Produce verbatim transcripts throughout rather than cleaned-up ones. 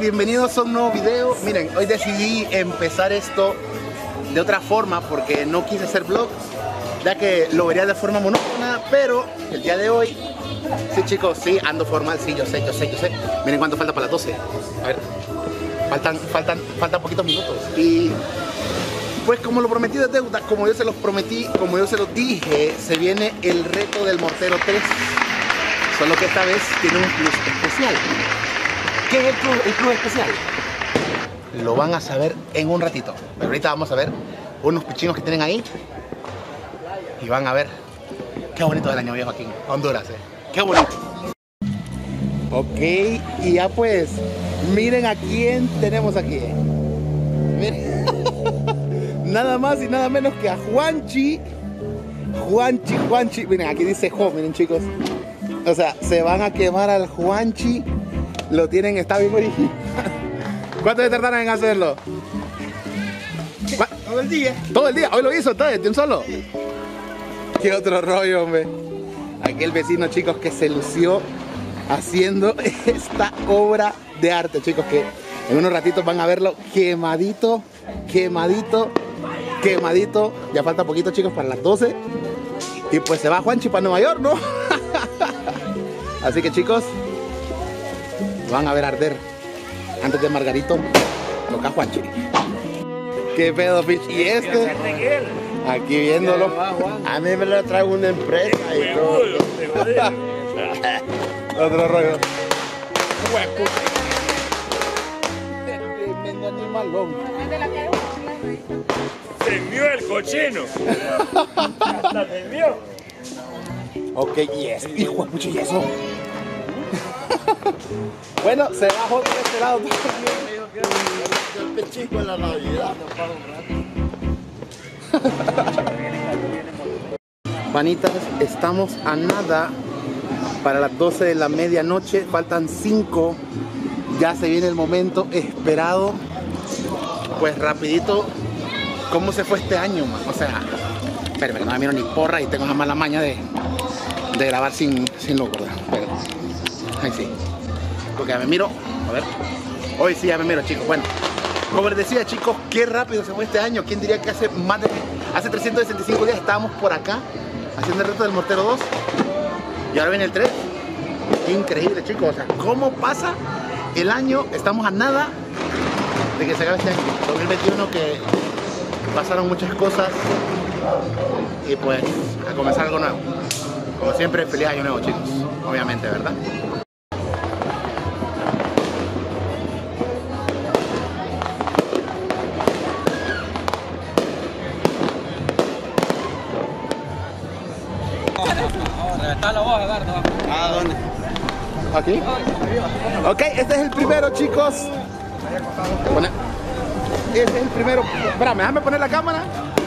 bienvenidos a un nuevo video. Miren, hoy decidí empezar esto de otra forma porque no quise hacer vlog, ya que lo vería de forma monótona, pero el día de hoy, sí chicos, sí, ando formal, sí, yo sé, yo sé, yo sé. Miren cuánto falta para las doce. A ver, faltan, faltan, faltan poquitos minutos. Y pues como lo prometí de deuda, como yo se los prometí, como yo se los dije, se viene el reto del Mortero tres. Solo que esta vez tiene un plus especial. ¿Qué es el plus, el plus especial? Lo van a saber en un ratito. Pero ahorita vamos a ver unos pichinos que tienen ahí. Y van a ver qué bonito es el año viejo aquí en Honduras, eh. Qué bonito. Ok, y ya pues, miren a quién tenemos aquí. Eh. Miren. Nada más y nada menos que a Juanchi. Juanchi, Juanchi. Miren, aquí dice Jo, miren chicos. O sea, se van a quemar al Juanchi. Lo tienen, está bien original. ¿Cuánto se tardaron en hacerlo? Todo el día. Todo el día, hoy lo hizo entonces, de un solo. Qué otro rollo, hombre. Aquí el vecino, chicos, que se lució haciendo esta obra de arte, chicos, que en unos ratitos van a verlo quemadito, quemadito, quemadito. Ya falta poquito, chicos, para las doce. Y pues se va Juanchi para Nueva York, ¿no? Así que, chicos, van a ver arder. Antes de Margarito, toca Juanchi. ¿Qué pedo, Pitch? ¿Y este? Aquí viéndolo. A mí me lo trae una empresa y todo. Otro rollo. Tremendo animalón. Se mió el cochino. Hasta se mió. Ok, y es. Hijo de pucho, y eso. Bueno, se bajó de este lado. El pechico en la Navidad. Panitas, estamos a nada para las doce de la medianoche. Faltan cinco. Ya se viene el momento esperado. Pues rapidito, ¿cómo se fue este año, man? O sea, espérame, que no me miro ni porra y tengo una mala maña de, de grabar sin, sin loco, ¿verdad? Pero, ahí sí. Porque ya me miro, a ver. Hoy sí ya me miro, chicos. Bueno, como les decía, chicos, qué rápido se fue este año. ¿Quién diría que hace más de hace trescientos sesenta y cinco días estábamos por acá haciendo el reto del Mortero dos? Y ahora viene el tres. Increíble, chicos. O sea, ¿cómo pasa el año? Estamos a nada de que se acabe este año dos mil veintiuno, que pasaron muchas cosas. Y pues, a comenzar algo nuevo. Como siempre, feliz año nuevo, chicos. Obviamente, ¿verdad? ¿A dónde? ¿Aquí? Ok, este es el primero, chicos. Pone- Este es el primero. Espérame, déjame poner la cámara.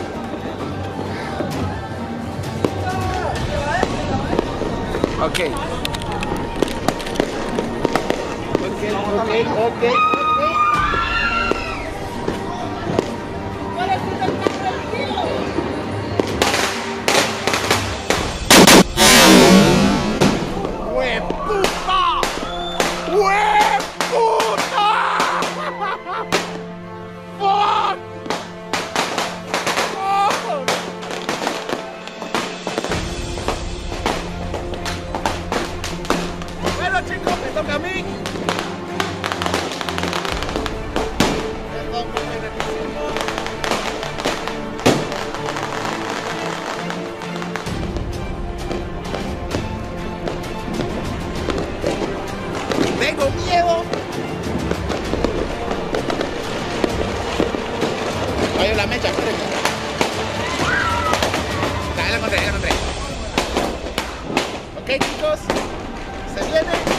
Ok. Ok, ok, ok. Bueno, chicos, me toca a mí. Tengo miedo. Oye, la mecha, espérate. Ya la encontré, ya la encontré. Ok, chicos, se viene.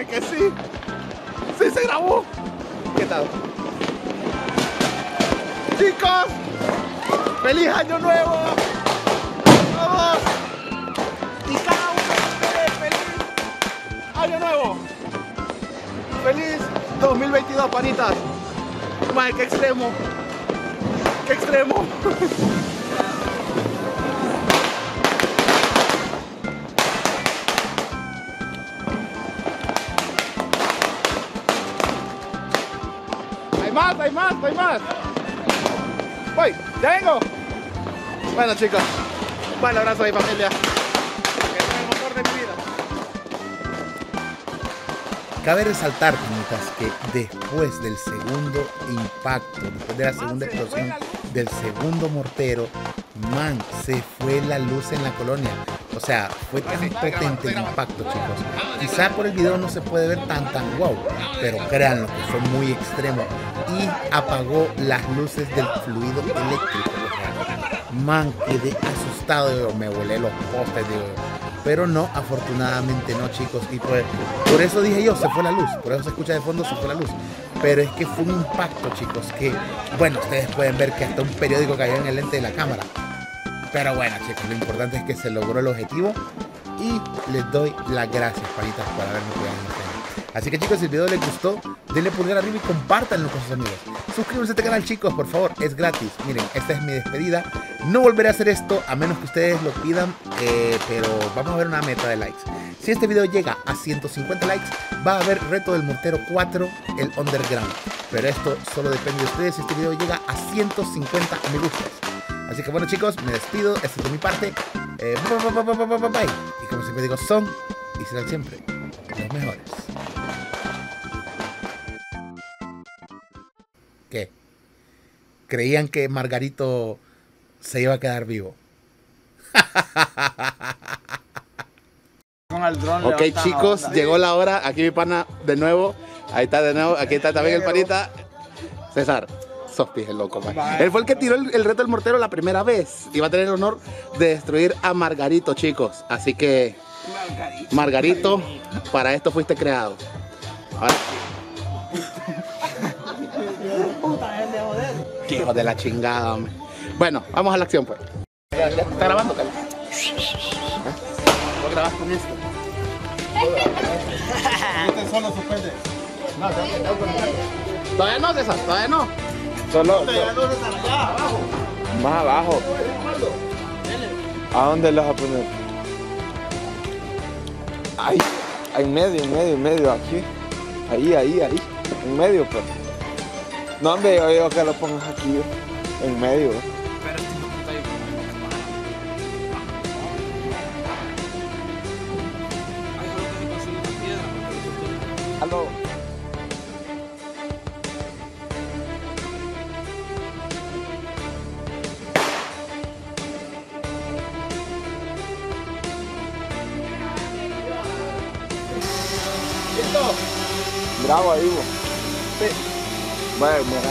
Créanme que sí. Sí se grabó. ¿Qué tal? Chicos, feliz año nuevo. Todos y cada uno de ustedes, feliz año nuevo. Feliz dos mil veintidós, panitas. Madre, qué extremo. Qué extremo. Hay más, hay más, hay más. Voy, ya vengo. Bueno, chicos, un abrazo a mi familia. Que es el motor de mi vida. Cabe resaltar, panitas, que después del segundo impacto, después de la segunda explosión del segundo mortero, man, se fue la luz en la colonia. O sea, fue tan potente el impacto, chicos. Quizá por el video no se puede ver tan tan wow, pero créanlo que fue muy extremo y apagó las luces del fluido eléctrico. O sea, man, quedé asustado, yo me volé los postes, digo, pero no, afortunadamente no, chicos. Y pues, por eso dije yo, se fue la luz, por eso se escucha de fondo, se fue la luz. Pero es que fue un impacto, chicos, que, bueno, ustedes pueden ver que hasta un periódico cayó en el lente de la cámara. Pero bueno, chicos, lo importante es que se logró el objetivo y les doy las gracias, panitas, por haberme cuidado en este. Así que, chicos, si el video les gustó, denle pulgar arriba y compártanlo con sus amigos. Suscríbanse a este canal, chicos, por favor, es gratis. Miren, esta es mi despedida. No volveré a hacer esto a menos que ustedes lo pidan, eh, pero vamos a ver una meta de likes. Si este video llega a ciento cincuenta likes, va a haber reto del mortero cuatro, el underground. Pero esto solo depende de ustedes si este video llega a ciento cincuenta me gustas. Así que bueno, chicos, me despido, esto es de mi parte. Eh, bye, bye, bye, bye, bye, bye. Y como siempre digo, son y serán siempre los mejores. ¿Qué? ¿Creían que Margarito se iba a quedar vivo? Ok, chicos, llegó la hora. Aquí mi pana de nuevo. Ahí está de nuevo. Aquí está también el panita. César. Sos pije loco, man. Él fue el que tiró el, el reto del mortero la primera vez y va a tener el honor de destruir a Margarito, chicos. Así que, Margarito, Margarito para esto fuiste creado. Ahora. Qué hijo de la chingada, man. Bueno, vamos a la acción, pues. ¿Ya está grabando, Cali? ¿Vos grabas con esto? Este solo suspende. No, no, todavía no, César, todavía no. Solo, allá, abajo. Más abajo. ¿A dónde los vas a poner? Ahí, en medio, en medio, en medio, aquí. Ahí, ahí, ahí. En medio, pues. No, hombre, yo digo que lo pongas aquí, en medio. Aló. Bravo ahí, vos. Sí. Bueno, mira.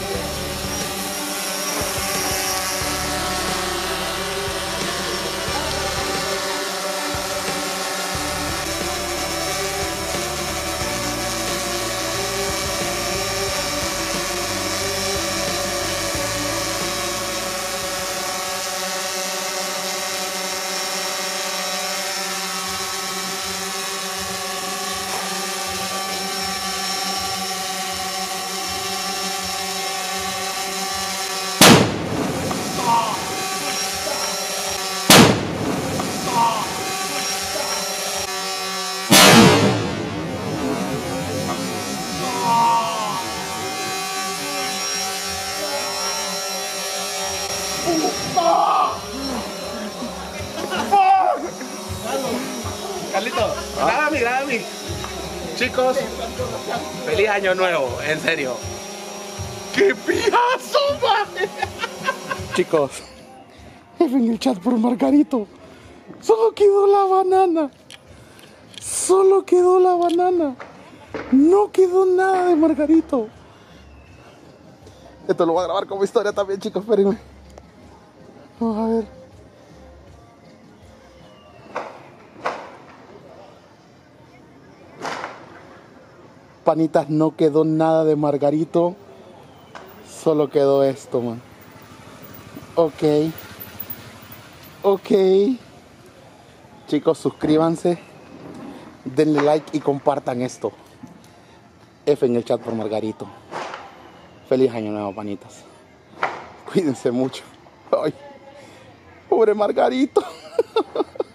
Carlito, graba a mí, graba a mí. Chicos, feliz año nuevo, en serio. ¡Qué pijazo, man! Chicos, en el chat por Margarito. Solo quedó la banana. Solo quedó la banana. No quedó nada de Margarito. Esto lo voy a grabar como historia también, chicos, espérenme. Vamos a ver. Panitas, no quedó nada de Margarito. Solo quedó esto, man. Ok. Ok. Chicos, suscríbanse. Denle like y compartan esto. F en el chat por Margarito. Feliz año nuevo, panitas. Cuídense mucho. Ay, pobre Margarito.